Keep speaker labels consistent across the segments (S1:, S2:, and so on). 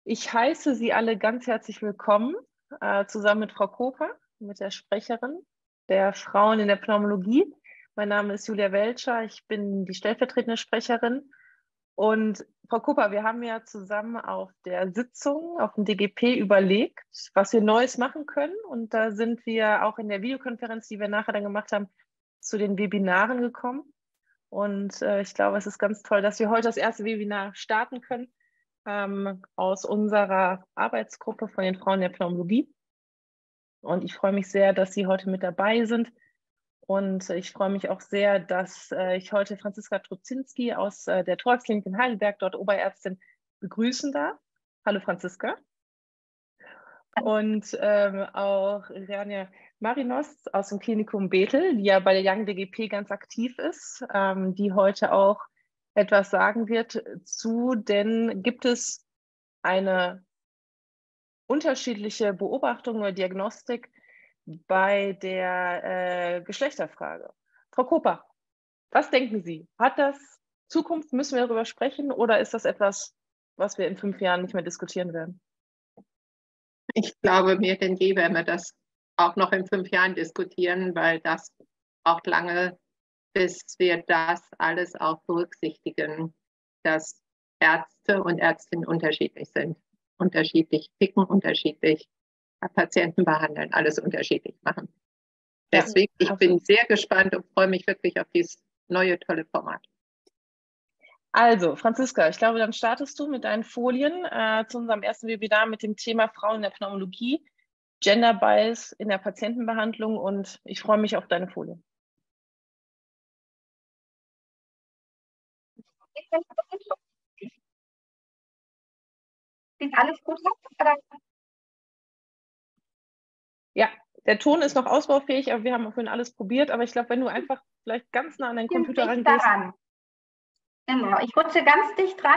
S1: Ich heiße Sie alle ganz herzlich willkommen, zusammen mit Frau Koper, mit der Sprecherin der Frauen in der Pneumologie. Mein Name ist Julia Weltscher, ich bin die stellvertretende Sprecherin. Und Frau Koper, wir haben ja zusammen auf der Sitzung, auf dem DGP überlegt, was wir Neues machen können. Und da sind wir auch in der Videokonferenz, die wir nachher dann gemacht haben, zu den Webinaren gekommen. Und ich glaube, es ist ganz toll, dass wir heute das erste Webinar starten können aus unserer Arbeitsgruppe von den Frauen der Pneumologie. Und ich freue mich sehr, dass Sie heute mit dabei sind. Und ich freue mich auch sehr, dass ich heute Franziska Trubczynski aus der Thoraxklinik in Heidelberg, dort Oberärztin, begrüßen darf. Hallo Franziska. Und auch Rania Marinos aus dem Klinikum Bethel, die ja bei der Young DGP ganz aktiv ist, die heute auch etwas sagen wird zu, denn gibt es eine unterschiedliche Beobachtung oder Diagnostik bei der Geschlechterfrage. Frau Koper, was denken Sie? Hat das Zukunft? Müssen wir darüber sprechen oder ist das etwas, was wir in 5 Jahren nicht mehr diskutieren werden?
S2: Ich glaube, mehr denn je werden wir das auch noch in 5 Jahren diskutieren, weil das braucht lange, bis wir das alles auch berücksichtigen, dass Ärzte und Ärztinnen unterschiedlich sind, unterschiedlich ticken, unterschiedlich Patienten behandeln, alles unterschiedlich machen. Deswegen, ich bin sehr gespannt und freue mich wirklich auf dieses neue, tolle Format.
S1: Also, Franziska, ich glaube, dann startest du mit deinen Folien zu unserem ersten Webinar mit dem Thema Frauen in der Pneumologie, Gender Bias in der Patientenbehandlung und ich freue mich auf deine Folien.
S3: Sieht alles gut aus?
S1: Ja, der Ton ist noch ausbaufähig, aber wir haben vorhin alles probiert. Aber ich glaube, wenn du einfach vielleicht ganz nah an deinen Computer rangehst.
S3: Genau, ich rutsche ganz dicht dran.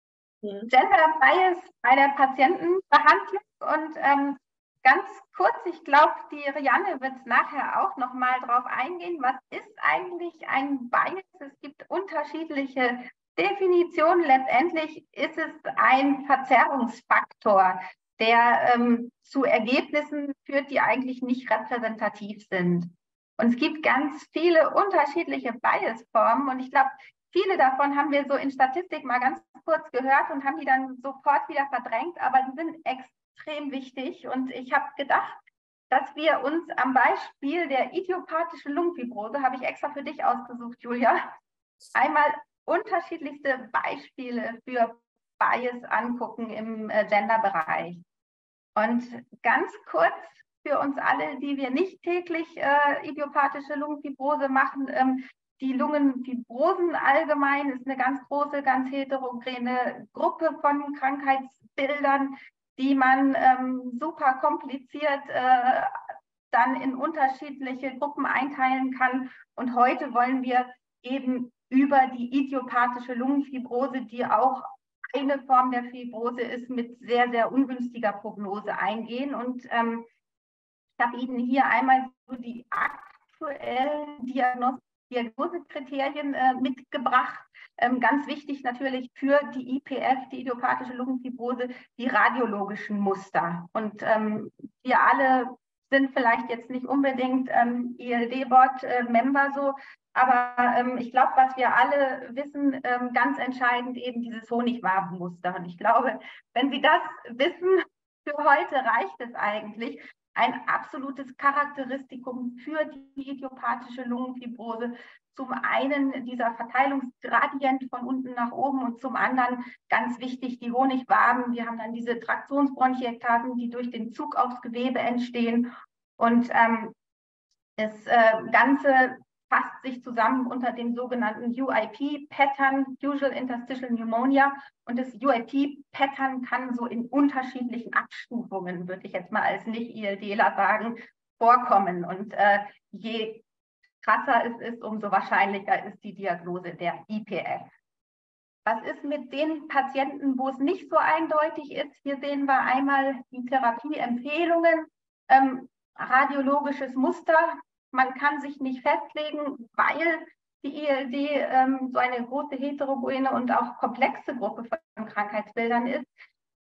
S3: Gender Bias bei der Patientenbehandlung und ganz kurz, ich glaube, die Rianne wird nachher auch noch mal drauf eingehen. Was ist eigentlich ein Bias? Es gibt unterschiedliche Definitionen. Letztendlich ist es ein Verzerrungsfaktor, der zu Ergebnissen führt, die eigentlich nicht repräsentativ sind. Und es gibt ganz viele unterschiedliche Bias-Formen und ich glaube, viele davon haben wir so in Statistik mal ganz kurz gehört und haben die dann sofort wieder verdrängt, aber die sind extrem wichtig. Und ich habe gedacht, dass wir uns am Beispiel der idiopathischen Lungenfibrose, habe ich extra für dich ausgesucht, Julia, einmal unterschiedlichste Beispiele für Bias angucken im Gender-Bereich. Und ganz kurz für uns alle, die wir nicht täglich idiopathische Lungenfibrose machen, die Lungenfibrosen allgemein ist eine ganz große, ganz heterogene Gruppe von Krankheitsbildern, die man super kompliziert dann in unterschiedliche Gruppen einteilen kann. Und heute wollen wir eben über die idiopathische Lungenfibrose, die auch eine Form der Fibrose ist, mit sehr, sehr ungünstiger Prognose eingehen. Und ich habe Ihnen hier einmal so die aktuellen Diagnosekriterien mitgebracht. Ganz wichtig natürlich für die IPF, die idiopathische Lungenfibrose, die radiologischen Muster. Und wir alle sind vielleicht jetzt nicht unbedingt ILD-Board-Member so, aber ich glaube, was wir alle wissen, ganz entscheidend eben dieses Honigwabenmuster. Und ich glaube, wenn Sie das wissen, für heute reicht es eigentlich. Ein absolutes Charakteristikum für die idiopathische Lungenfibrose. Zum einen dieser Verteilungsgradient von unten nach oben und zum anderen, ganz wichtig, die Honigwaben. Wir haben dann diese Traktionsbronchiektasen, die durch den Zug aufs Gewebe entstehen. Und das Ganze fasst sich zusammen unter dem sogenannten UIP-Pattern, Usual Interstitial Pneumonia. Und das UIP-Pattern kann so in unterschiedlichen Abstufungen, würde ich jetzt mal als Nicht-ILDler sagen, vorkommen. Und je krasser es ist, umso wahrscheinlicher ist die Diagnose der IPF. Was ist mit den Patienten, wo es nicht so eindeutig ist? Hier sehen wir einmal die Therapieempfehlungen, radiologisches Muster. Man kann sich nicht festlegen, weil die ILD so eine große heterogene und auch komplexe Gruppe von Krankheitsbildern ist.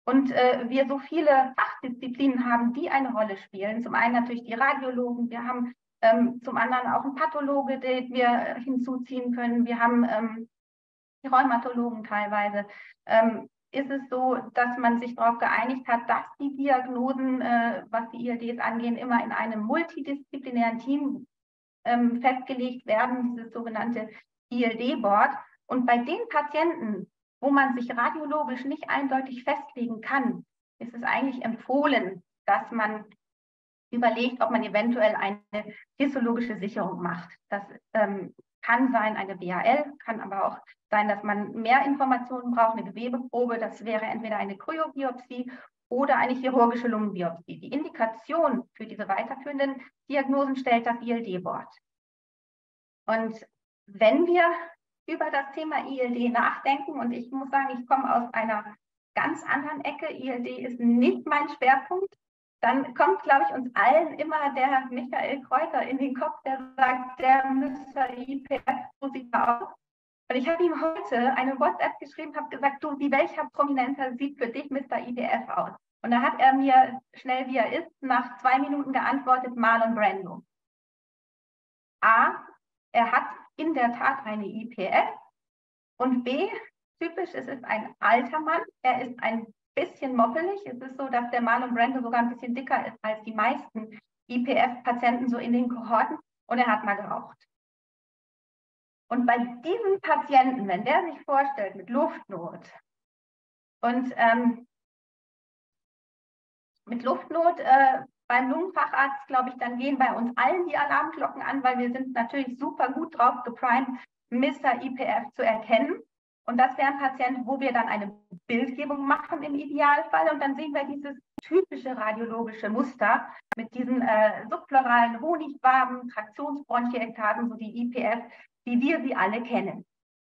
S3: Und wir so viele Fachdisziplinen haben, die eine Rolle spielen. Zum einen natürlich die Radiologen, wir haben zum anderen auch einen Pathologe, den wir hinzuziehen können. Wir haben die Rheumatologen teilweise. Ist es so, dass man sich darauf geeinigt hat, dass die Diagnosen, was die ILDs angehen, immer in einem multidisziplinären Team festgelegt werden, dieses sogenannte ILD-Board. Und bei den Patienten, wo man sich radiologisch nicht eindeutig festlegen kann, ist es eigentlich empfohlen, dass man überlegt, ob man eventuell eine histologische Sicherung macht. Das kann sein eine BAL, kann aber auch sein, dass man mehr Informationen braucht, eine Gewebeprobe. Das wäre entweder eine Kryobiopsie oder eine chirurgische Lungenbiopsie. Die Indikation für diese weiterführenden Diagnosen stellt das ILD-Board. Und wenn wir über das Thema ILD nachdenken, und ich muss sagen, ich komme aus einer ganz anderen Ecke, ILD ist nicht mein Schwerpunkt, dann kommt, glaube ich, uns allen immer der Michael Kreuter in den Kopf, der sagt, der Mr. IPF, so sieht er aus. Und ich habe ihm heute eine WhatsApp geschrieben, habe gesagt, du, wie welcher Prominenter sieht für dich Mr. IPF aus? Und da hat er mir, schnell wie er ist, nach 2 Minuten geantwortet, Marlon Brando. A, er hat in der Tat eine IPF und B, typisch, es ist ein alter Mann, er ist ein bisschen moppelig. Es ist so, dass der Marlon Brando sogar ein bisschen dicker ist als die meisten IPF-Patienten so in den Kohorten und er hat mal geraucht. Und bei diesem Patienten, wenn der sich vorstellt mit Luftnot und mit Luftnot beim Lungenfacharzt, glaube ich, dann gehen bei uns allen die Alarmglocken an, weil wir sind natürlich super gut drauf geprimed, Mr. IPF zu erkennen. Und das wäre ein Patient, wo wir dann eine Bildgebung machen im Idealfall. Und dann sehen wir dieses typische radiologische Muster mit diesen subpleuralen Honigwaben, Traktionsbronchiektasen, so die IPF, wie wir sie alle kennen.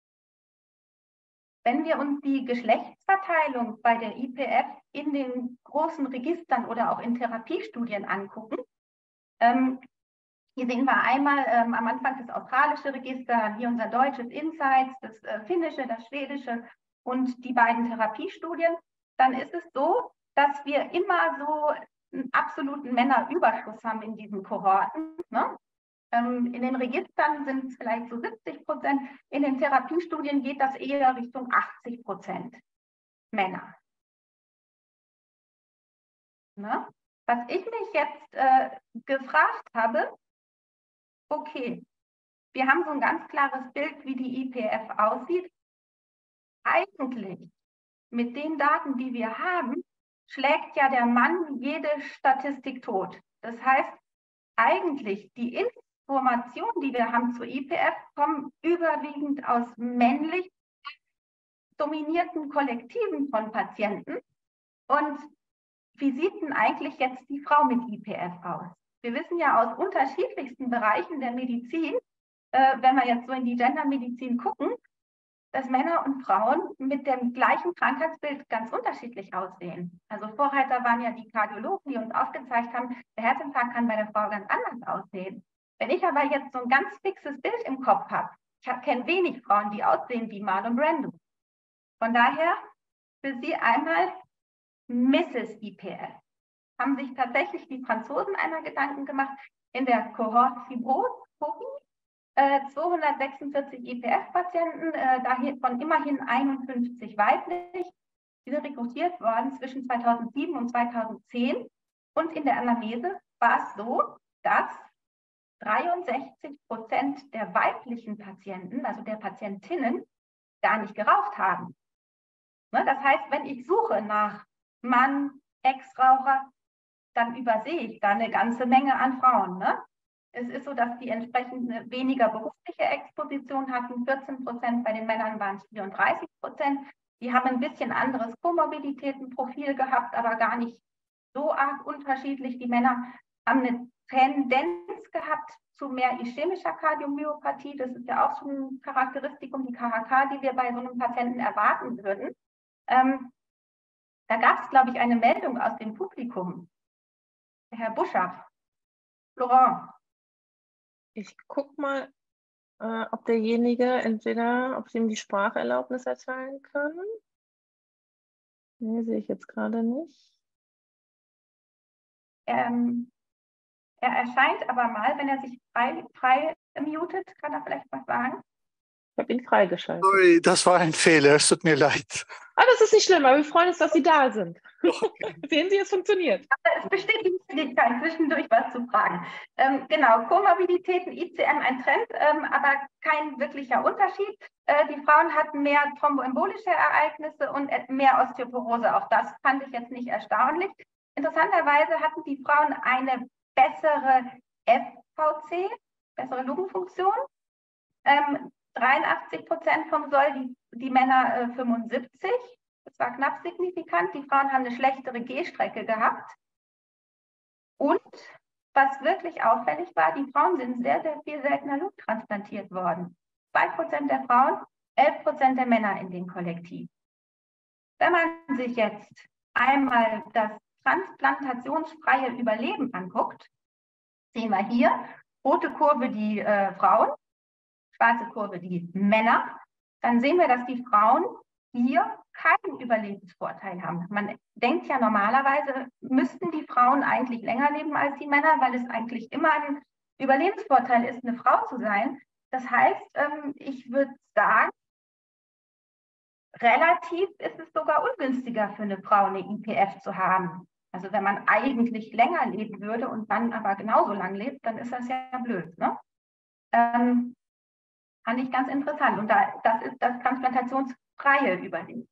S3: Wenn wir uns die Geschlechtsverteilung bei der IPF in den großen Registern oder auch in Therapiestudien angucken, hier sehen wir einmal am Anfang das australische Register, hier unser deutsches Insights, das finnische, das schwedische und die beiden Therapiestudien. Dann ist es so, dass wir immer so einen absoluten Männerüberschuss haben in diesen Kohorten. Ne? In den Registern sind es vielleicht so 70%, in den Therapiestudien geht das eher Richtung 80% Männer. Ne? Was ich mich jetzt gefragt habe, okay, wir haben so ein ganz klares Bild, wie die IPF aussieht. Eigentlich, mit den Daten, die wir haben, schlägt ja der Mann jede Statistik tot. Das heißt, eigentlich die Informationen, die wir haben zur IPF, kommen überwiegend aus männlich dominierten Kollektiven von Patienten. Und wie sieht denn eigentlich jetzt die Frau mit IPF aus? Wir wissen ja aus unterschiedlichsten Bereichen der Medizin, wenn wir jetzt so in die Gendermedizin gucken, dass Männer und Frauen mit dem gleichen Krankheitsbild ganz unterschiedlich aussehen. Also Vorreiter waren ja die Kardiologen, die uns aufgezeigt haben, der Herzinfarkt kann bei der Frau ganz anders aussehen. Wenn ich aber jetzt so ein ganz fixes Bild im Kopf habe, ich kenne wenig Frauen, die aussehen wie Marlon Brando. Von daher für Sie einmal Mrs. IPF. Haben sich tatsächlich die Franzosen einmal Gedanken gemacht, in der Kohorte Fibrose 246 IPF-Patienten, davon immerhin 51 weiblich. Die sind rekrutiert worden zwischen 2007 und 2010. Und in der Anamnese war es so, dass 63% der weiblichen Patienten, also der Patientinnen, gar nicht geraucht haben. Ne, das heißt, wenn ich suche nach Mann, Ex-Raucher, dann übersehe ich da eine ganze Menge an Frauen. Ne? Es ist so, dass die entsprechend weniger berufliche Exposition hatten. 14%, bei den Männern waren es 34%. Die haben ein bisschen anderes Komorbiditätenprofil gehabt, aber gar nicht so arg unterschiedlich. Die Männer haben eine Tendenz gehabt zu mehr ischämischer Kardiomyopathie. Das ist ja auch so ein Charakteristikum, die KHK, die wir bei so einem Patienten erwarten würden. Da gab es, glaube ich, eine Meldung aus dem Publikum. Herr Buschaff, Florent.
S1: Ich gucke mal, ob derjenige ob ich ihm die Spracherlaubnis erteilen kann. Nee, sehe ich jetzt gerade nicht.
S3: Er erscheint aber mal, wenn er sich frei mutet, kann er vielleicht was sagen?
S1: Ich habe ihn freigeschaltet.
S4: Sorry, das war ein Fehler, es tut mir leid.
S1: Ah, das ist nicht schlimm, aber wir freuen uns, dass Sie da sind.
S4: Okay.
S1: Sehen Sie, es funktioniert.
S3: Aber es besteht die Möglichkeit, zwischendurch was zu fragen. Genau, Komorbiditäten, ICM ein Trend, aber kein wirklicher Unterschied. Die Frauen hatten mehr thromboembolische Ereignisse und mehr Osteoporose. Auch das fand ich jetzt nicht erstaunlich. Interessanterweise hatten die Frauen eine bessere FVC, bessere Lungenfunktion. 83% vom Soll, die Männer 75%. Das war knapp signifikant. Die Frauen haben eine schlechtere Gehstrecke gehabt. Und was wirklich auffällig war, die Frauen sind sehr, sehr viel seltener lufttransplantiert worden. 2% der Frauen, 11% der Männer in dem Kollektiv. Wenn man sich jetzt einmal das transplantationsfreie Überleben anguckt, sehen wir hier, rote Kurve die Frauen, schwarze Kurve die Männer, dann sehen wir, dass die Frauen hier keinen Überlebensvorteil haben. Man denkt ja normalerweise, müssten die Frauen eigentlich länger leben als die Männer, weil es eigentlich immer ein Überlebensvorteil ist, eine Frau zu sein. Das heißt, ich würde sagen, relativ ist es sogar ungünstiger für eine Frau, eine IPF zu haben. Also wenn man eigentlich länger leben würde und dann aber genauso lang lebt, dann ist das ja blöd, ne? Fand ich ganz interessant. Und das ist das transplantationsfreie Überleben.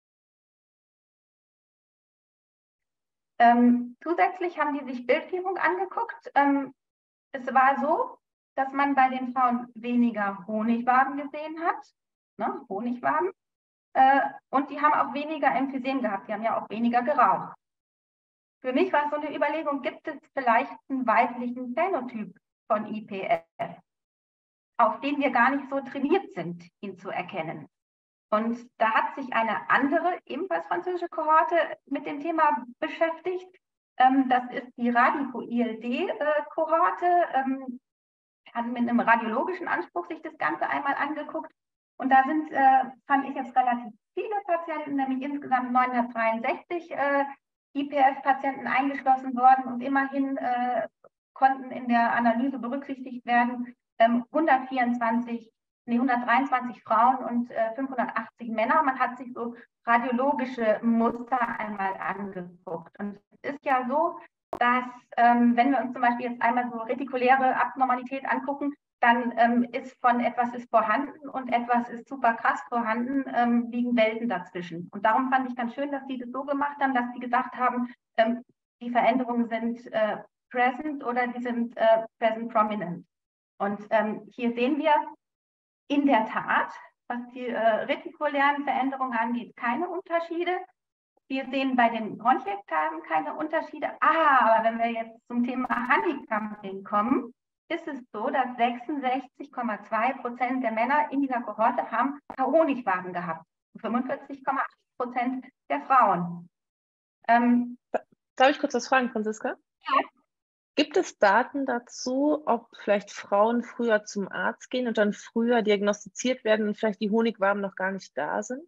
S3: Zusätzlich haben die sich Bildgebung angeguckt. Es war so, dass man bei den Frauen weniger Honigwaben gesehen hat, ne? Honigwaben. Und die haben auch weniger Emphysem gehabt, die haben ja auch weniger geraucht. Für mich war es so eine Überlegung, gibt es vielleicht einen weiblichen Phänotyp von IPF, auf den wir gar nicht so trainiert sind, ihn zu erkennen. Und da hat sich eine andere, ebenfalls französische Kohorte mit dem Thema beschäftigt. Das ist die Radico-ILD-Kohorte, hat mit einem radiologischen Anspruch sich das Ganze einmal angeguckt. Und da sind, fand ich jetzt relativ viele Patienten, nämlich insgesamt 963 IPF-Patienten eingeschlossen worden und immerhin konnten in der Analyse berücksichtigt werden 123 Frauen und 580 Männer. Man hat sich so radiologische Muster einmal angeguckt. Und es ist ja so, dass wenn wir uns zum Beispiel jetzt einmal so retikuläre Abnormalität angucken, dann ist von etwas ist vorhanden und etwas ist super krass vorhanden, liegen Welten dazwischen. Und darum fand ich ganz schön, dass die das so gemacht haben, dass die gesagt haben, die Veränderungen sind present oder die sind present prominent. Und hier sehen wir in der Tat, was die retikulären Veränderungen angeht, keine Unterschiede. Wir sehen bei den Bronchiektasen keine Unterschiede. Aber wenn wir jetzt zum Thema Honeycombing kommen, ist es so, dass 66,2% der Männer in dieser Kohorte haben Honigwaben gehabt. 45,8% der Frauen.
S1: Darf ich kurz was fragen, Franziska?
S3: Ja.
S1: Gibt es Daten dazu, ob vielleicht Frauen früher zum Arzt gehen und dann früher diagnostiziert werden und vielleicht die Honigwaben noch gar nicht da sind?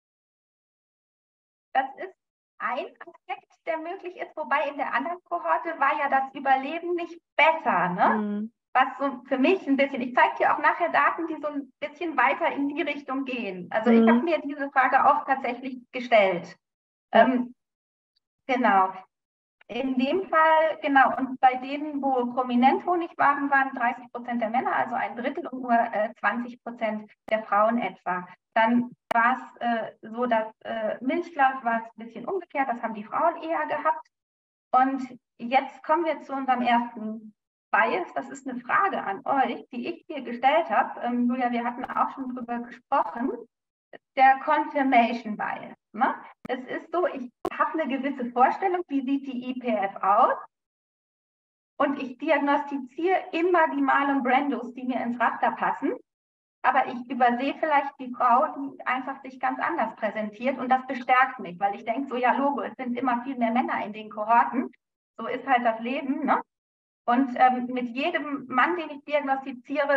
S3: Das ist ein Aspekt, der möglich ist, wobei in der anderen Kohorte war ja das Überleben nicht besser, ne?
S1: Mhm.
S3: Was so für mich ein bisschen, ich zeige dir auch nachher Daten, die so ein bisschen weiter in die Richtung gehen. Also ich habe mir diese Frage auch tatsächlich gestellt.
S1: Ja.
S3: Genau. In dem Fall, genau, und bei denen, wo prominent Honigwaben waren, 30% der Männer, also ein Drittel und nur 20% der Frauen etwa. Dann war es so, dass Milchglas war es ein bisschen umgekehrt, das haben die Frauen eher gehabt. Und jetzt kommen wir zu unserem ersten Bias. Das ist eine Frage an euch, die ich dir gestellt habe. Julia, wir hatten auch schon drüber gesprochen. Der Confirmation Bias. Ne? Es ist so, ich habe eine gewisse Vorstellung, wie sieht die IPF aus? Und ich diagnostiziere immer die Marlon Brandos, die mir ins Raster passen. Aber ich übersehe vielleicht die Frau, die einfach sich ganz anders präsentiert. Und das bestärkt mich, weil ich denke so, ja Logo, es sind immer viel mehr Männer in den Kohorten. So ist halt das Leben. Ne? Und mit jedem Mann, den ich diagnostiziere,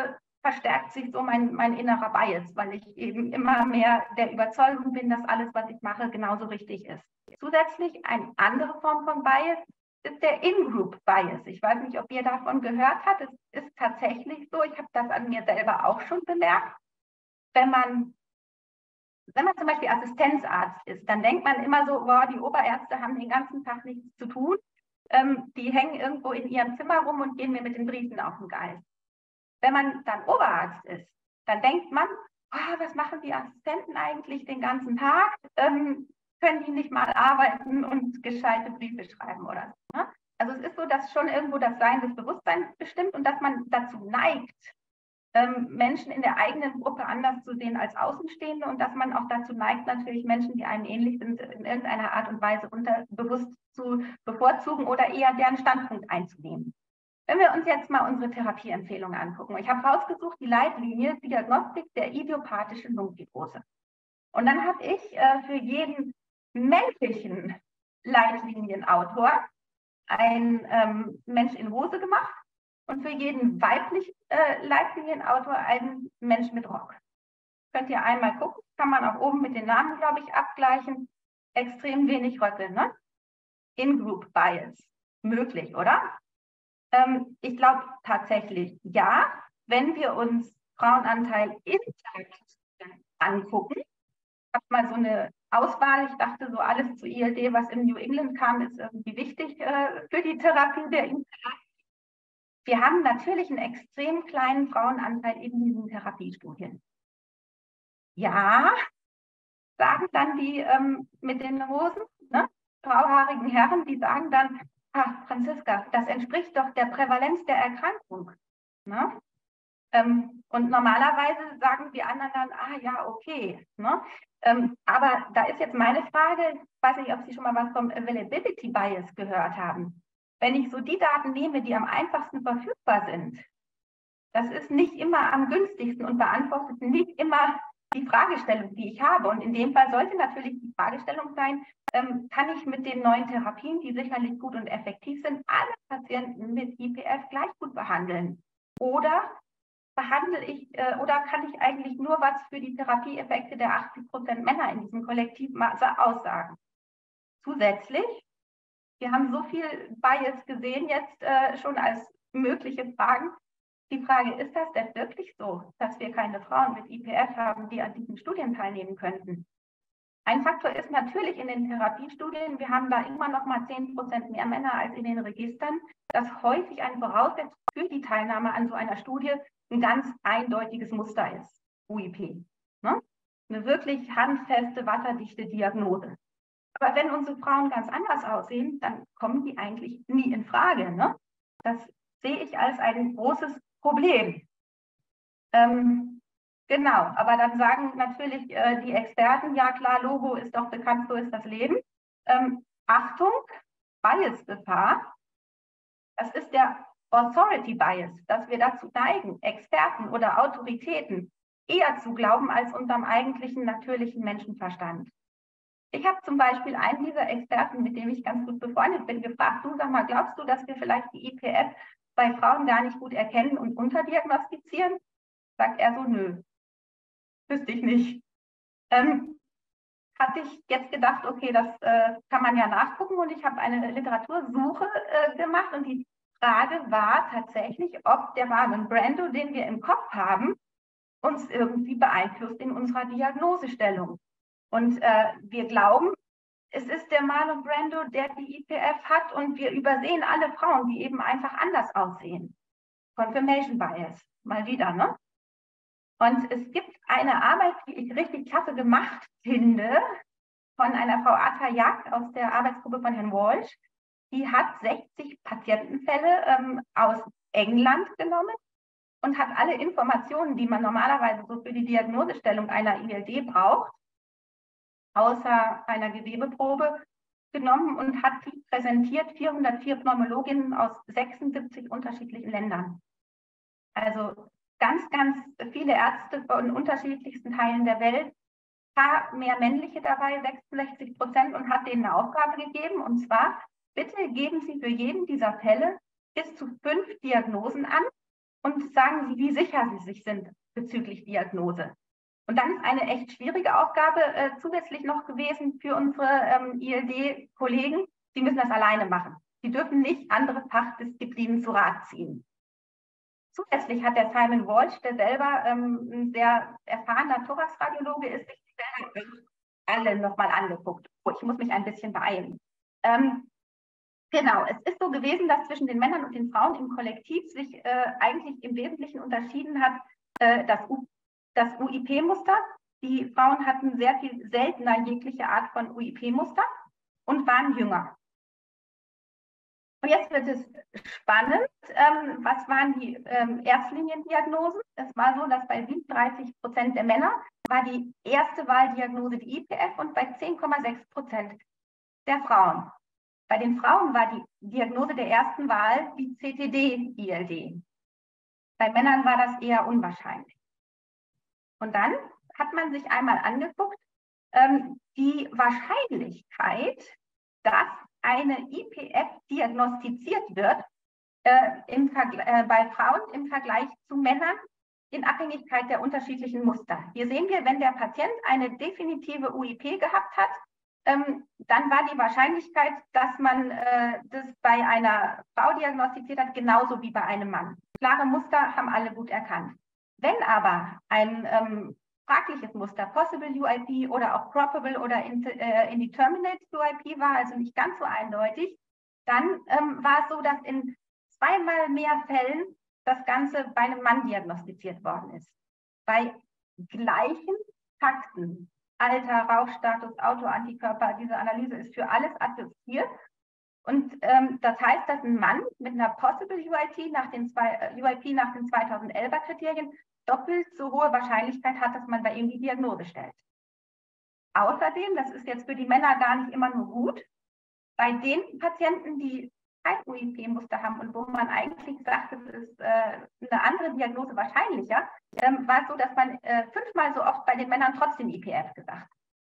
S3: verstärkt sich so mein innerer Bias, weil ich eben immer mehr der Überzeugung bin, dass alles, was ich mache, genauso richtig ist. Zusätzlich eine andere Form von Bias ist der In-Group-Bias. Ich weiß nicht, ob ihr davon gehört habt. Es ist tatsächlich so, ich habe das an mir selber auch schon bemerkt. Wenn man zum Beispiel Assistenzarzt ist, dann denkt man immer so, boah, die Oberärzte haben den ganzen Tag nichts zu tun. Die hängen irgendwo in ihrem Zimmer rum und gehen mir mit den Briefen auf den Geist. Wenn man dann Oberarzt ist, dann denkt man, oh, was machen die Assistenten eigentlich den ganzen Tag? Können die nicht mal arbeiten und gescheite Briefe schreiben oder so? Ne? Also es ist so, dass schon irgendwo das Sein des Bewusstseins bestimmt und dass man dazu neigt, Menschen in der eigenen Gruppe anders zu sehen als Außenstehende und dass man auch dazu neigt, natürlich Menschen, die einem ähnlich sind, in irgendeiner Art und Weise unterbewusst zu bevorzugen oder eher deren Standpunkt einzunehmen. Wenn wir uns jetzt mal unsere Therapieempfehlungen angucken. Ich habe rausgesucht die Leitlinie Diagnostik der idiopathischen Lungenfibrose. Und dann habe ich für jeden männlichen Leitlinienautor einen Mensch in Hose gemacht und für jeden weiblichen Leitlinienautor einen Mensch mit Rock. Könnt ihr einmal gucken, kann man auch oben mit den Namen, glaube ich, abgleichen. Extrem wenig Röcke, ne? In-Group Bias. Möglich, oder? Ich glaube tatsächlich ja, wenn wir uns Frauenanteil in Therapie angucken. Ich habe mal so eine Auswahl, ich dachte so alles zu ILD, was in New England kam, ist irgendwie wichtig für die Therapie der Interaktion. Wir haben natürlich einen extrem kleinen Frauenanteil in diesen Therapiestudien. Ja, sagen dann die mit den Hosen, ne, grauhaarigen Herren, die sagen dann, ach, Franziska, das entspricht doch der Prävalenz der Erkrankung. Ne? Und normalerweise sagen die anderen dann, ah ja, okay. Ne? Aber da ist jetzt meine Frage, ich weiß nicht, ob Sie schon mal was vom Availability Bias gehört haben. Wenn ich so die Daten nehme, die am einfachsten verfügbar sind, das ist nicht immer am günstigsten und beantwortet nicht immer die Fragestellung, die ich habe. Und in dem Fall sollte natürlich die Fragestellung sein, kann ich mit den neuen Therapien, die sicherlich gut und effektiv sind, alle Patienten mit IPF gleich gut behandeln? Oder behandle ich, oder kann ich eigentlich nur was für die Therapieeffekte der 80% Männer in diesem Kollektivmaße aussagen? Zusätzlich, wir haben so viel Bias gesehen jetzt schon als mögliche Fragen. Die Frage, ist das denn wirklich so, dass wir keine Frauen mit IPF haben, die an diesen Studien teilnehmen könnten? Ein Faktor ist natürlich in den Therapiestudien, wir haben da immer noch mal 10% mehr Männer als in den Registern, dass häufig eine Voraussetzung für die Teilnahme an so einer Studie ein ganz eindeutiges Muster ist, UIP. Ne? Eine wirklich handfeste, wasserdichte Diagnose. Aber wenn unsere Frauen ganz anders aussehen, dann kommen die eigentlich nie in Frage. Ne? Das sehe ich als ein großes Problem. Genau, aber dann sagen natürlich die Experten, ja klar, Logo ist doch bekannt, so ist das Leben. Achtung, Bias-Gefahr, das ist der Authority Bias, dass wir dazu neigen, Experten oder Autoritäten eher zu glauben als unserem eigentlichen natürlichen Menschenverstand. Ich habe zum Beispiel einen dieser Experten, mit dem ich ganz gut befreundet bin, gefragt, du sag mal, glaubst du, dass wir vielleicht die IPF bei Frauen gar nicht gut erkennen und unterdiagnostizieren? Sagt er so, nö, wüsste ich nicht. Hatte ich jetzt gedacht, okay, das kann man ja nachgucken und ich habe eine Literatursuche gemacht und die Frage war tatsächlich, ob der Marlon Brando, den wir im Kopf haben, uns irgendwie beeinflusst in unserer Diagnosestellung. Und wir glauben, es ist der Marlon Brando, der die IPF hat und wir übersehen alle Frauen, die eben einfach anders aussehen. Confirmation Bias, mal wieder, ne? Und es gibt eine Arbeit, die ich richtig klasse gemacht finde, von einer Frau Atayak aus der Arbeitsgruppe von Herrn Walsh. Die hat 60 Patientenfälle aus England genommen und hat alle Informationen, die man normalerweise so für die Diagnosestellung einer ILD braucht, außer einer Gewebeprobe genommen und hat die präsentiert, 404 Pneumologinnen aus 76 unterschiedlichen Ländern. Also ganz, ganz viele Ärzte von unterschiedlichsten Teilen der Welt, ein paar mehr männliche dabei, 66%, und hat denen eine Aufgabe gegeben, und zwar, bitte geben Sie für jeden dieser Fälle bis zu 5 Diagnosen an, und sagen Sie, wie sicher Sie sich sind bezüglich Diagnose. Und dann ist eine echt schwierige Aufgabe zusätzlich noch gewesen für unsere ILD-Kollegen. Sie müssen das alleine machen. Sie dürfen nicht andere Fachdisziplinen zu Rat ziehen. Zusätzlich hat der Simon Walsh, der selber ein sehr erfahrener Thoraxradiologe ist, sich die selber alle nochmal angeguckt. Oh, ich muss mich ein bisschen beeilen. Genau, es ist so gewesen, dass zwischen den Männern und den Frauen im Kollektiv sich eigentlich im Wesentlichen unterschieden hat das UIP-Muster. Die Frauen hatten sehr viel seltener jegliche Art von UIP-Muster und waren jünger. Und jetzt wird es spannend. Was waren die Erstliniendiagnosen? Es war so, dass bei 37% der Männer war die erste Wahldiagnose die IPF und bei 10,6% der Frauen. Bei den Frauen war die Diagnose der ersten Wahl die CTD-ILD. Bei Männern war das eher unwahrscheinlich. Und dann hat man sich einmal angeguckt, die Wahrscheinlichkeit, dass eine IPF diagnostiziert wird bei Frauen im Vergleich zu Männern in Abhängigkeit der unterschiedlichen Muster. Hier sehen wir, wenn der Patient eine definitive UIP gehabt hat, dann war die Wahrscheinlichkeit, dass man das bei einer Frau diagnostiziert hat, genauso wie bei einem Mann. Klare Muster haben alle gut erkannt. Wenn aber ein fragliches Muster, Possible UIP oder auch Probable oder Indeterminate UIP war, also nicht ganz so eindeutig, dann war es so, dass in zweimal mehr Fällen das Ganze bei einem Mann diagnostiziert worden ist. Bei gleichen Fakten, Alter, Rauchstatus, Autoantikörper, diese Analyse ist für alles adjustiert. Und das heißt, dass ein Mann mit einer Possible UIP nach den 2011er Kriterien doppelt so hohe Wahrscheinlichkeit hat, dass man bei ihm die Diagnose stellt. Außerdem, das ist jetzt für die Männer gar nicht immer nur gut, bei den Patienten, die kein UIP-Muster haben und wo man eigentlich sagt, es ist eine andere Diagnose wahrscheinlicher, war es so, dass man 5-mal so oft bei den Männern trotzdem IPF gesagt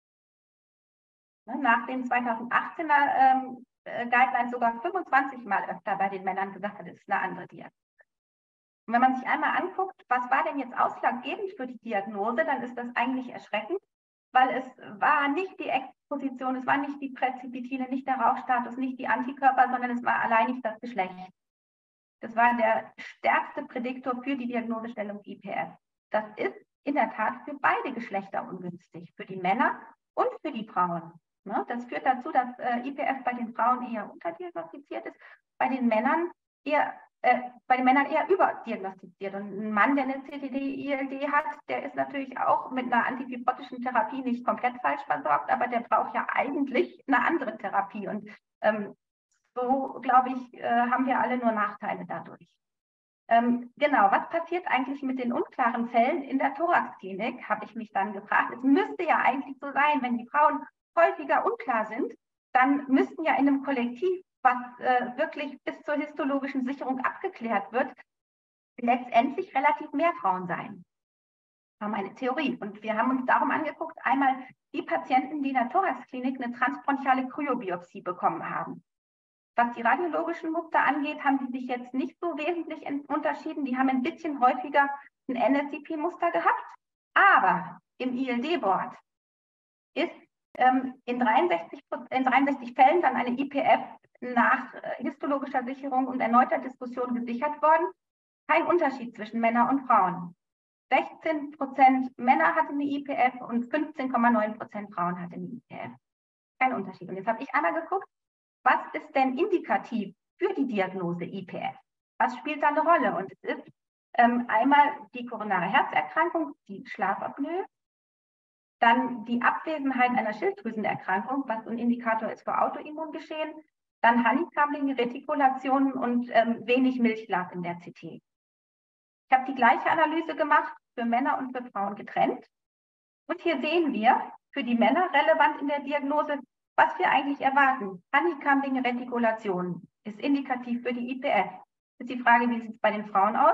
S3: hat. Nach den 2018er Guidelines sogar 25-mal öfter bei den Männern gesagt hat, es ist eine andere Diagnose. Und wenn man sich einmal anguckt, was war denn jetzt ausschlaggebend für die Diagnose, dann ist das eigentlich erschreckend, weil es war nicht die Exposition, es war nicht die Präzipitine, nicht der Rauchstatus, nicht die Antikörper, sondern es war alleinig das Geschlecht. Das war der stärkste Prädiktor für die Diagnosestellung IPF. Das ist in der Tat für beide Geschlechter ungünstig, für die Männer und für die Frauen. Das führt dazu, dass IPF bei den Frauen eher unterdiagnostiziert ist, bei den Männern eher überdiagnostiziert. Und ein Mann, der eine CTD-ILD hat, der ist natürlich auch mit einer antifibrotischen Therapie nicht komplett falsch versorgt, aber der braucht ja eigentlich eine andere Therapie. Und so, glaube ich, haben wir alle nur Nachteile dadurch. Genau, was passiert eigentlich mit den unklaren Fällen in der Thoraxklinik, habe ich mich dann gefragt. Es müsste ja eigentlich so sein, wenn die Frauen häufiger unklar sind, dann müssten ja in einem Kollektiv, was wirklich bis zur histologischen Sicherung abgeklärt wird, letztendlich relativ mehr Frauen sein. Das war meine Theorie. Und wir haben uns darum angeguckt, einmal die Patienten, die in der Thoraxklinik eine transbronchiale Kryobiopsie bekommen haben. Was die radiologischen Muster angeht, haben sie sich jetzt nicht so wesentlich unterschieden. Die haben ein bisschen häufiger ein NSCP-Muster gehabt. Aber im ILD-Board ist in 63 Fällen dann eine IPF nach histologischer Sicherung und erneuter Diskussion gesichert worden. Kein Unterschied zwischen Männern und Frauen. 16% Männer hatten eine IPF und 15,9% Frauen hatten eine IPF. Kein Unterschied. Und jetzt habe ich einmal geguckt, was ist denn indikativ für die Diagnose IPF? Was spielt da eine Rolle? Und es ist einmal die koronare Herzerkrankung, die Schlafapnoe, dann die Abwesenheit einer Schilddrüsenerkrankung, was ein Indikator ist für Autoimmungeschehen, dann Honeycombing, Retikulationen und wenig Milchglas in der CT. Ich habe die gleiche Analyse gemacht, für Männer und für Frauen getrennt. Und hier sehen wir für die Männer relevant in der Diagnose, was wir eigentlich erwarten. Honeycombing, Retikulationen ist indikativ für die IPF. Ist die Frage, wie sieht es bei den Frauen aus?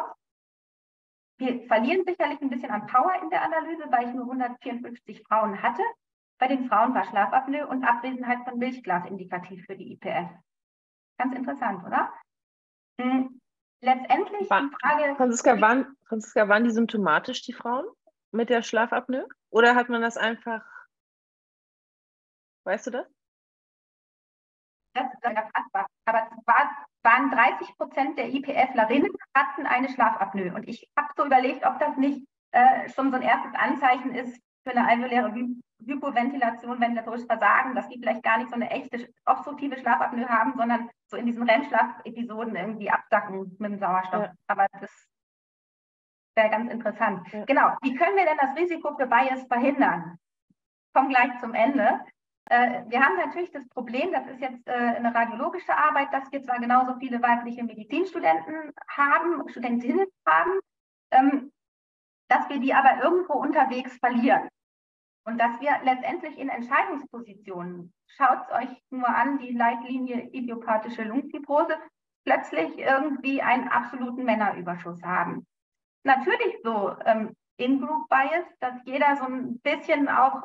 S3: Wir verlieren sicherlich ein bisschen an Power in der Analyse, weil ich nur 154 Frauen hatte. Bei den Frauen war Schlafapnoe und Abwesenheit von Milchglas indikativ für die IPF. Ganz interessant, oder? letztendlich die Frage...
S1: Franziska, waren die symptomatisch, die Frauen, mit der Schlafapnoe? Oder hat man das einfach, weißt du das?
S3: Das ist erfassbar. Aber es waren 30% der IPFlerinnen hatten eine Schlafapnoe. Und ich habe so überlegt, ob das nicht schon so ein erstes Anzeichen ist für eine alveoläre Hypoventilation, ventilatorisch Versagen, dass die vielleicht gar nicht so eine echte obstruktive Schlafapnoe haben, sondern so in diesen REM-Schlaf-Episoden irgendwie absacken mit dem Sauerstoff. Ja. Aber das wäre ganz interessant. Ja. Genau, wie können wir denn das Risiko für Bias verhindern? Ich komme gleich zum Ende. Wir haben natürlich das Problem, das ist jetzt eine radiologische Arbeit, dass wir zwar genauso viele weibliche Medizinstudenten haben, Studentinnen haben, dass wir die aber irgendwo unterwegs verlieren. Und dass wir letztendlich in Entscheidungspositionen, schaut es euch nur an, die Leitlinie idiopathische Lungenfibrose, plötzlich irgendwie einen absoluten Männerüberschuss haben. Natürlich so In-Group-Bias, dass jeder so ein bisschen auch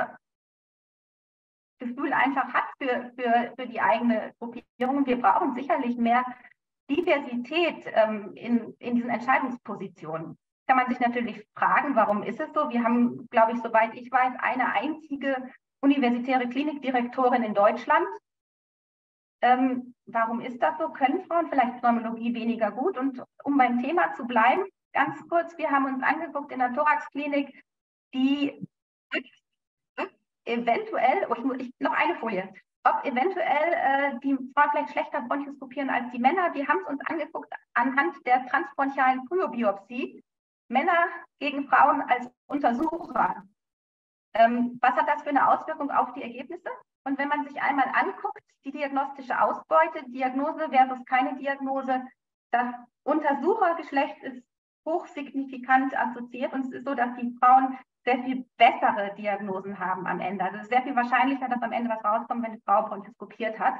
S3: Gefühl einfach hat für die eigene Gruppierung. Wir brauchen sicherlich mehr Diversität in diesen Entscheidungspositionen. Kann man sich natürlich fragen, warum ist es so? Wir haben, glaube ich, soweit ich weiß, eine einzige universitäre Klinikdirektorin in Deutschland. Warum ist das so? Können Frauen vielleicht Pneumologie weniger gut? Und um beim Thema zu bleiben, ganz kurz, wir haben uns angeguckt in der Thoraxklinik, die eventuell, noch eine Folie, ob eventuell die Frauen vielleicht schlechter bronchoskopieren als die Männer. Wir haben es uns angeguckt anhand der transbronchialen Kryobiopsie, Männer gegen Frauen als Untersucher. Was hat das für eine Auswirkung auf die Ergebnisse? Und wenn man sich einmal anguckt, die diagnostische Ausbeute, Diagnose versus keine Diagnose, das Untersuchergeschlecht ist hochsignifikant assoziiert und es ist so, dass die Frauen sehr viel bessere Diagnosen haben am Ende. Also es ist sehr viel wahrscheinlicher, dass am Ende was rauskommt, wenn die Frau bronchoskopiert hat.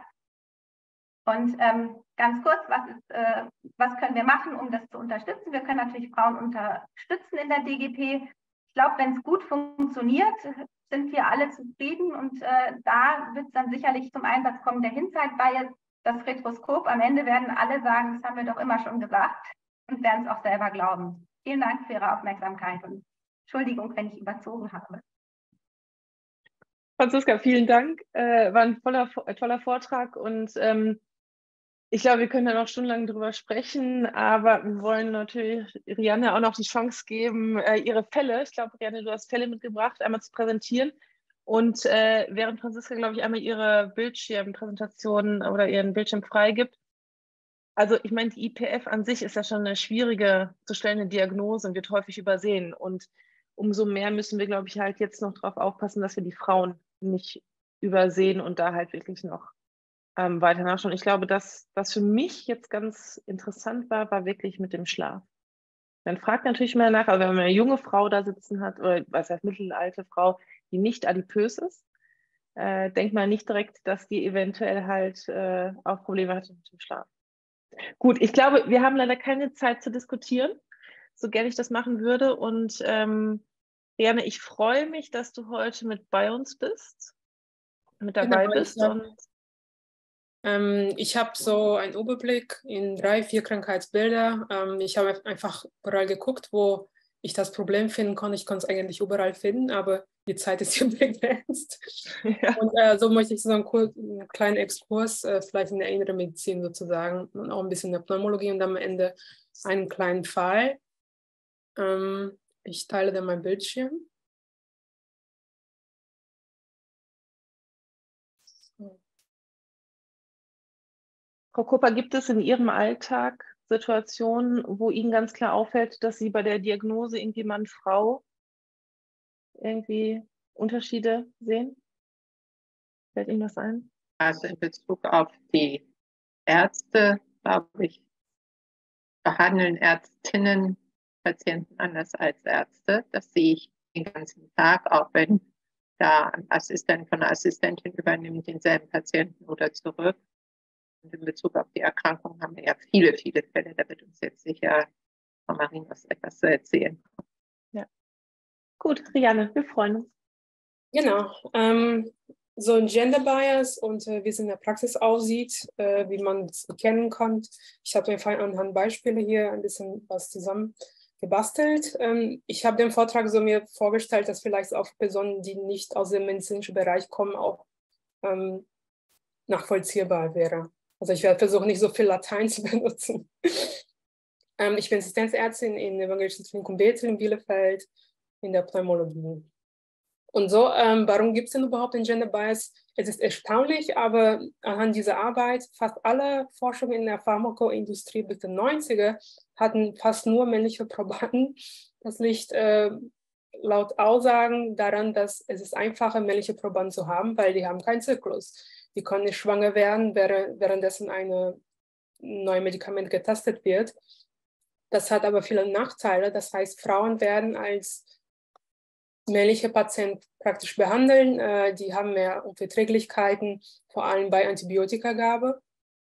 S3: Und ganz kurz, was können wir machen, um das zu unterstützen? Wir können natürlich Frauen unterstützen in der DGP. Ich glaube, wenn es gut funktioniert, sind wir alle zufrieden und da wird es dann sicherlich zum Einsatz kommen, der Hindsight-Bias, das Retroskop. Am Ende werden alle sagen, das haben wir doch immer schon gesagt und werden es auch selber glauben. Vielen Dank für Ihre Aufmerksamkeit und Entschuldigung, wenn ich überzogen habe.
S1: Franziska, vielen Dank. War ein toller Vortrag und ich glaube, wir können da noch stundenlang drüber sprechen, aber wir wollen natürlich Rianne auch noch die Chance geben, ihre Fälle, ich glaube, Rianne, du hast Fälle mitgebracht, einmal zu präsentieren. Und während Franziska, glaube ich, einmal ihre Bildschirmpräsentation oder ihren Bildschirm freigibt. Also ich meine, die IPF an sich ist ja schon eine schwierige zu stellende Diagnose und wird häufig übersehen. Und umso mehr müssen wir, glaube ich, halt jetzt noch darauf aufpassen, dass wir die Frauen nicht übersehen und da halt wirklich noch weiter nachschauen. Ich glaube, dass was für mich jetzt ganz interessant war wirklich mit dem Schlaf. Man fragt natürlich mal nach, aber wenn man eine junge Frau da sitzen hat, oder was heißt mittelalte Frau, die nicht adipös ist, denkt man nicht direkt, dass die eventuell halt auch Probleme hat mit dem Schlaf. Gut, ich glaube, wir haben leider keine Zeit zu diskutieren, so gerne ich das machen würde. Und Rianne, ich freue mich, dass du heute mit bei uns bist, mit dabei bist.
S5: Ich habe so einen Überblick in 3, 4 Krankheitsbilder. Ich habe einfach überall geguckt, wo ich das Problem finden kann. Ich kann es eigentlich überall finden, aber die Zeit ist ja begrenzt. Ja. Und so möchte ich so einen kleinen Exkurs, vielleicht in der inneren Medizin sozusagen, und auch ein bisschen in der Pneumologie und am Ende einen kleinen Fall. Ich teile dann meinen Bildschirm.
S1: Frau Koper, gibt es in Ihrem Alltag Situationen, wo Ihnen ganz klar auffällt, dass Sie bei der Diagnose irgendwie Mann, Frau irgendwie Unterschiede sehen? Fällt Ihnen das ein?
S2: Also in Bezug auf die Ärzte, glaube ich, behandeln Ärztinnen Patienten anders als Ärzte. Das sehe ich den ganzen Tag, auch wenn da ein Assistent von einer Assistentin übernimmt, denselben Patienten oder zurück. Und in Bezug auf die Erkrankung haben wir ja viele, viele Fälle. Da wird uns jetzt sicher Frau Marinos etwas zu erzählen.
S1: Ja. Gut, Rianne, wir freuen uns.
S5: Genau. so ein Gender Bias und wie es in der Praxis aussieht, wie man es erkennen kann. Ich habe einfach anhand Beispiele hier ein bisschen was zusammen gebastelt. Ich habe den Vortrag so mir vorgestellt, dass vielleicht auch Personen, die nicht aus dem medizinischen Bereich kommen, auch nachvollziehbar wäre. Also ich werde versuchen, nicht so viel Latein zu benutzen. Ich bin Assistenzärztin in Evangelischen Klinikum Bethel in Bielefeld in der Pneumologie. Und so, warum gibt es denn überhaupt den Gender Bias? Es ist erstaunlich, aber anhand dieser Arbeit, fast alle Forschungen in der Pharmakoindustrie bis den 90er hatten fast nur männliche Probanden. Das liegt laut Aussagen daran, dass es ist einfacher, männliche Probanden zu haben, weil die haben keinen Zyklus. Die können nicht schwanger werden, währenddessen ein neues Medikament getestet wird. Das hat aber viele Nachteile. Das heißt, Frauen werden als männliche Patienten praktisch behandeln. Die haben mehr Unverträglichkeiten, vor allem bei Antibiotikagabe.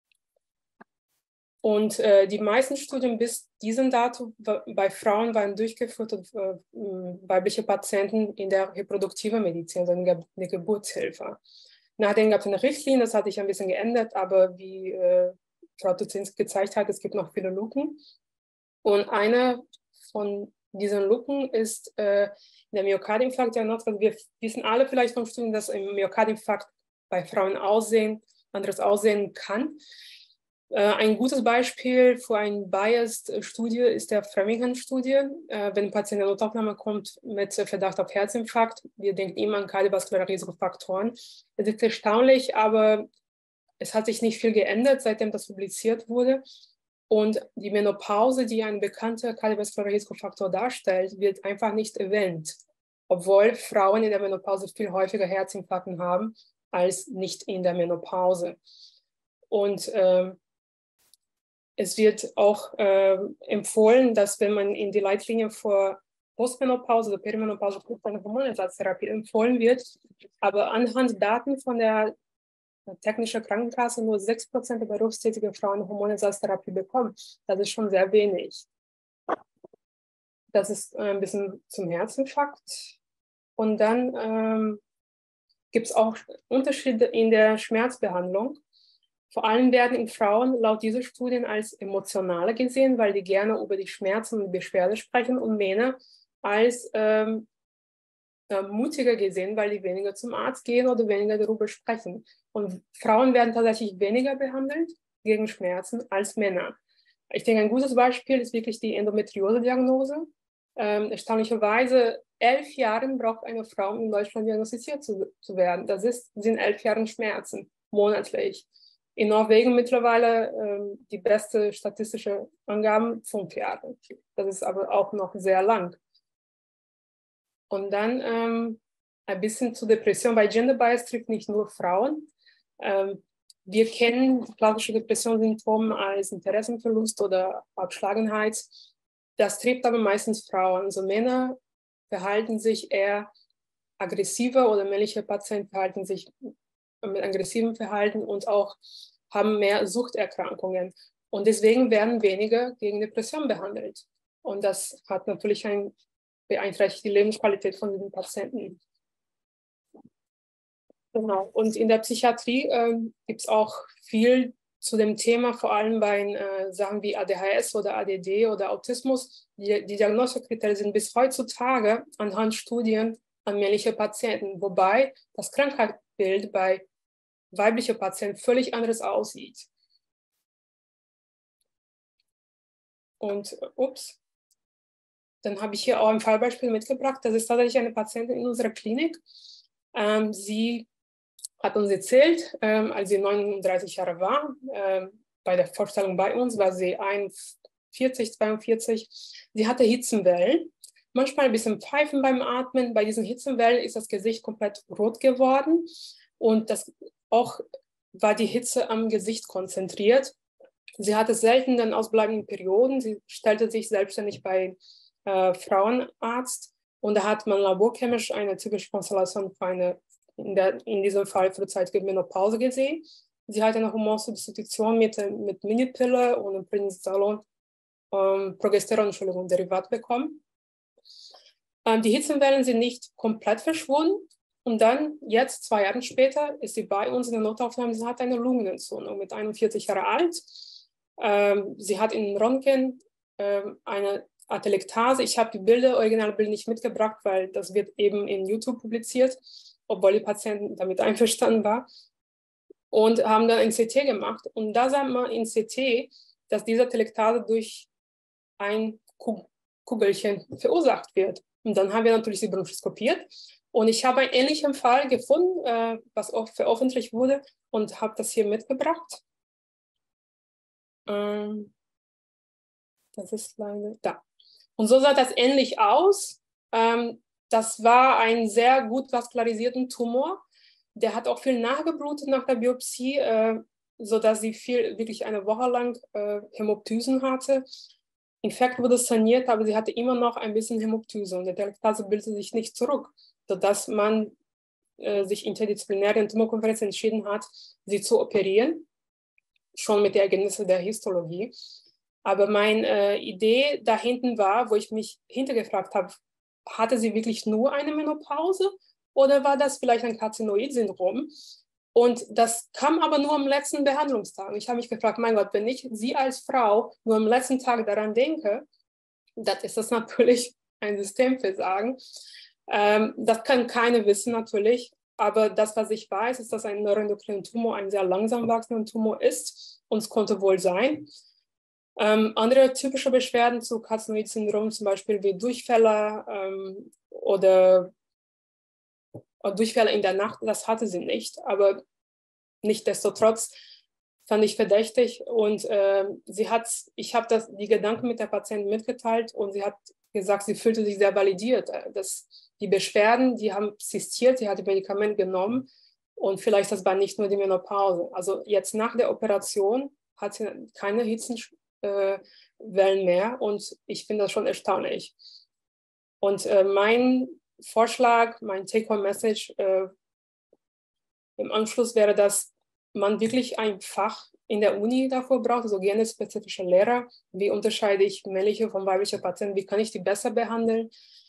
S5: Und die meisten Studien bis diesem Datum bei Frauen waren durchgeführt und weibliche Patienten in der reproduktiven Medizin, also in der Geburtshilfe. Nachdem gab es eine Richtlinie, das hatte ich ein bisschen geändert, aber wie Frau Tuzinski gezeigt hat, es gibt noch viele Lücken. Und eine von diesen Lücken ist der Myokardinfarkt-Diagnose. Wir wissen alle vielleicht von Studien, dass ein Myokardinfarkt bei Frauen anderes aussehen kann. Ein gutes Beispiel für eine Biased-Studie ist der Framingham-Studie. Wenn ein Patient in die Notaufnahme kommt mit Verdacht auf Herzinfarkt, wir denken immer an kardiovaskuläre Risikofaktoren. Es ist erstaunlich, aber es hat sich nicht viel geändert, seitdem das publiziert wurde. Und die Menopause, die ein bekannter kardiovaskulärer Risikofaktor darstellt, wird einfach nicht erwähnt, obwohl Frauen in der Menopause viel häufiger Herzinfarkte haben als nicht in der Menopause. Und es wird auch empfohlen, dass wenn man in die Leitlinie vor Postmenopause oder Perimenopause eine Hormonersatztherapie empfohlen wird, aber anhand Daten von der Technische Krankenkasse nur 6% der berufstätigen Frauen Hormonersatztherapie bekommen. Das ist schon sehr wenig. Das ist ein bisschen zum Herzinfarkt. Und dann gibt es auch Unterschiede in der Schmerzbehandlung. Vor allem werden in Frauen laut dieser Studien als emotionale gesehen, weil die gerne über die Schmerzen und Beschwerde sprechen, und Männer als mutiger gesehen, weil die weniger zum Arzt gehen oder weniger darüber sprechen. Und Frauen werden tatsächlich weniger behandelt gegen Schmerzen als Männer. Ich denke, ein gutes Beispiel ist wirklich die Endometriose-Diagnose. Erstaunlicherweise 11 Jahre braucht eine Frau, um in Deutschland diagnostiziert zu werden. Das sind 11 Jahre Schmerzen monatlich. In Norwegen mittlerweile die beste statistische Angaben 5 Jahre. Das ist aber auch noch sehr lang. Und dann ein bisschen zur Depression. Bei Gender Bias trifft nicht nur Frauen. Wir kennen klassische Depressionssymptome als Interessenverlust oder Abgeschlagenheit. Das trifft aber meistens Frauen. Also Männer verhalten sich eher aggressiver oder männliche Patienten verhalten sich mit aggressivem Verhalten und auch haben mehr Suchterkrankungen. Und deswegen werden weniger gegen Depressionen behandelt. Und das hat natürlich beeinträchtigt die Lebensqualität von diesen Patienten. Genau. Und in der Psychiatrie gibt es auch viel zu dem Thema, vor allem bei Sachen wie ADHS oder ADD oder Autismus. Die Diagnosekriterien sind bis heutzutage anhand Studien an männliche Patienten, wobei das Krankheitsbild bei weiblichen Patienten völlig anders aussieht. Und dann habe ich hier auch ein Fallbeispiel mitgebracht. Das ist tatsächlich eine Patientin in unserer Klinik. Sie hat uns erzählt, als sie 39 Jahre war, bei der Vorstellung bei uns war sie 41, 42. Sie hatte Hitzenwellen, manchmal ein bisschen Pfeifen beim Atmen. Bei diesen Hitzenwellen ist das Gesicht komplett rot geworden und das auch war die Hitze am Gesicht konzentriert. Sie hatte selten dann ausbleibende Perioden. Sie stellte sich selbstständig bei Frauenarzt und da hat man laborchemisch eine typische Konstellation für in diesem Fall frühzeitige Menopause gesehen. Sie hat eine Hormonsubstitution mit Minipille und Progesteron, Derivat bekommen. Die Hitzenwellen sind nicht komplett verschwunden, Und dann, jetzt 2 Jahre später, ist sie bei uns in der Notaufnahme. Sie hat eine Lungenentzündung mit 41 Jahren alt. Sie hat in Röntgen eine Atelektase. Ich habe die Bilder, Originalbilder nicht mitgebracht, weil das wird eben in YouTube publiziert, obwohl die Patientin damit einverstanden war. Und haben dann ein CT gemacht. Und da sah man in CT, dass diese Atelektase durch ein Kugelchen verursacht wird. Und dann haben wir natürlich die bronchoskopiert. Und ich habe einen ähnlichen Fall gefunden, was auch veröffentlicht wurde, und habe das hier mitgebracht. Das ist leider da. Und so sah das ähnlich aus. Das war ein sehr gut vaskularisierter Tumor. Der hat auch viel nachgeblutet nach der Biopsie, sodass sie wirklich eine Woche lang Hämoptysen hatte. Infekt wurde saniert, aber sie hatte immer noch ein bisschen Hämoptyse und die Atelektase bildete sich nicht zurück, sodass man sich interdisziplinär in Tumorkonferenz entschieden hat, sie zu operieren, schon mit den Ergebnissen der Histologie. Aber meine Idee da hinten war, wo ich mich hintergefragt habe, hatte sie wirklich nur eine Menopause oder war das vielleicht ein Karzinoid-Syndrom? Und das kam aber nur am letzten Behandlungstag. Ich habe mich gefragt, mein Gott, wenn ich Sie als Frau nur am letzten Tag daran denke, dann ist das natürlich ein Systemversagen. Das kann keiner wissen natürlich, aber das, was ich weiß, ist, dass ein neuroendokriner Tumor ein sehr langsam wachsender Tumor ist und es konnte wohl sein. Andere typische Beschwerden zu Karzinoid-Syndrom, zum Beispiel wie Durchfälle oder Durchfälle in der Nacht, das hatte sie nicht, aber nichtsdestotrotz fand ich verdächtig und ich habe die Gedanken mit der Patientin mitgeteilt und sie hat gesagt, sie fühlte sich sehr validiert, dass die Beschwerden, die haben persistiert, sie hat das Medikament genommen und vielleicht das war nicht nur die Menopause. Also jetzt nach der Operation hat sie keine Hitzenwellen mehr und ich finde das schon erstaunlich. Und mein Vorschlag, mein Take-Home-Message im Anschluss wäre, dass man wirklich ein Fach in der Uni davor braucht, also genespezifische Lehrer. Wie unterscheide ich männliche von weiblichen Patienten? Wie kann ich die besser behandeln?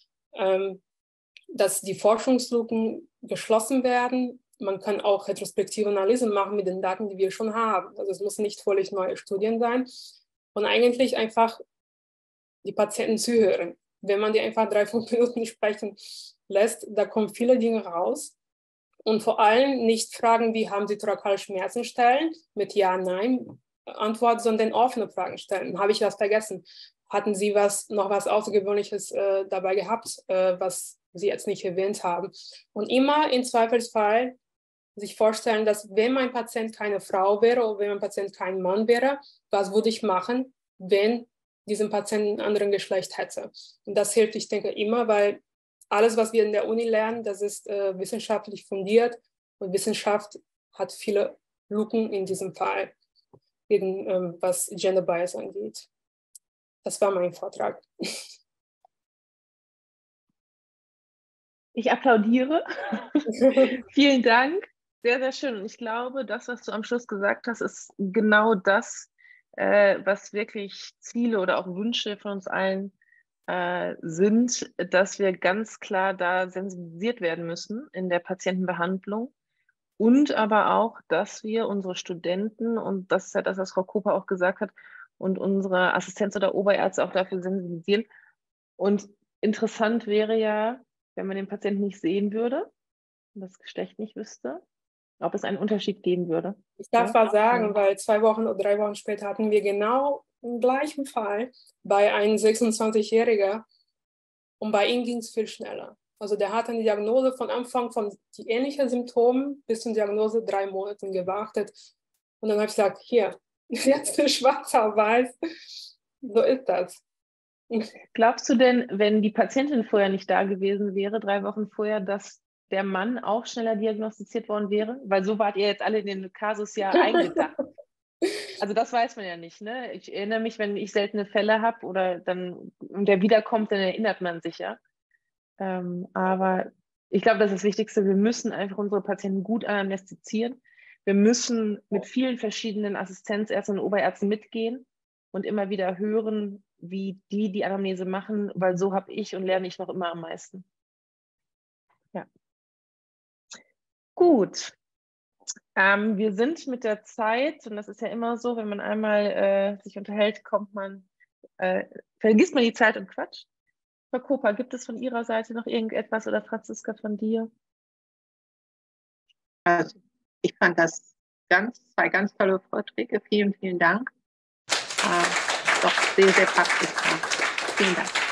S5: Dass die Forschungslücken geschlossen werden. Man kann auch retrospektive Analysen machen mit den Daten, die wir schon haben. Also es müssen nicht völlig neue Studien sein. Und eigentlich einfach die Patienten zuhören. Wenn man die einfach 3-5 Minuten sprechen lässt, da kommen viele Dinge raus. Und vor allem nicht fragen, wie haben Sie thorakale Schmerzen stellen, mit Ja, Nein Antwort, sondern offene Fragen stellen. Habe ich was vergessen? Hatten Sie noch was Außergewöhnliches dabei gehabt, was Sie jetzt nicht erwähnt haben? Und immer im Zweifelsfall sich vorstellen, dass wenn mein Patient keine Frau wäre oder wenn mein Patient kein Mann wäre, was würde ich machen, wenn diesen Patienten einen anderen Geschlecht hätte? Und das hilft, ich denke, immer, weil alles, was wir in der Uni lernen, das ist wissenschaftlich fundiert und Wissenschaft hat viele Lücken in diesem Fall, was Gender Bias angeht. Das war mein Vortrag.
S1: Ich applaudiere. Vielen Dank. Sehr, sehr schön. Und ich glaube, das, was du am Schluss gesagt hast, ist genau das, was wirklich Ziele oder auch Wünsche von uns allen sind, dass wir ganz klar da sensibilisiert werden müssen in der Patientenbehandlung und aber auch, dass wir unsere Studenten, und das ist ja das, was Frau Koper auch gesagt hat, und unsere Assistenz- oder Oberärzte auch dafür sensibilisieren. Und interessant wäre ja, wenn man den Patienten nicht sehen würde und das Geschlecht nicht wüsste, ob es einen Unterschied geben würde.
S5: Ich darf was sagen, weil 2 Wochen oder 3 Wochen später hatten wir genau den gleichen Fall bei einem 26-Jährigen und bei ihm ging es viel schneller. Also der hat eine Diagnose von Anfang von die ähnlichen Symptomen bis zur Diagnose 3 Monaten gewartet. Und dann habe ich gesagt, hier, jetzt ist schwarz auf weiß. So ist das.
S1: Glaubst du denn, wenn die Patientin vorher nicht da gewesen wäre, 3 Wochen vorher, dass der Mann auch schneller diagnostiziert worden wäre? Weil so wart ihr jetzt alle in den Kasus ja eingedacht. Also das weiß man ja nicht, ne? Ich erinnere mich, wenn ich seltene Fälle habe oder dann und der wiederkommt, dann erinnert man sich ja. Aber ich glaube, das ist das Wichtigste. Wir müssen einfach unsere Patienten gut anästhesieren. Wir müssen mit vielen verschiedenen Assistenzärzten und Oberärzten mitgehen und immer wieder hören, wie die Anamnese machen, weil so habe ich und lerne ich noch immer am meisten. Ja. Gut. Wir sind mit der Zeit, und das ist ja immer so, wenn man einmal sich unterhält, vergisst man die Zeit und quatscht. Frau Koper, gibt es von Ihrer Seite noch irgendetwas oder Franziska von dir?
S2: Also, ich fand das zwei ganz tolle Vorträge. Vielen, vielen Dank. Doch sehr, sehr praktisch. Vielen Dank.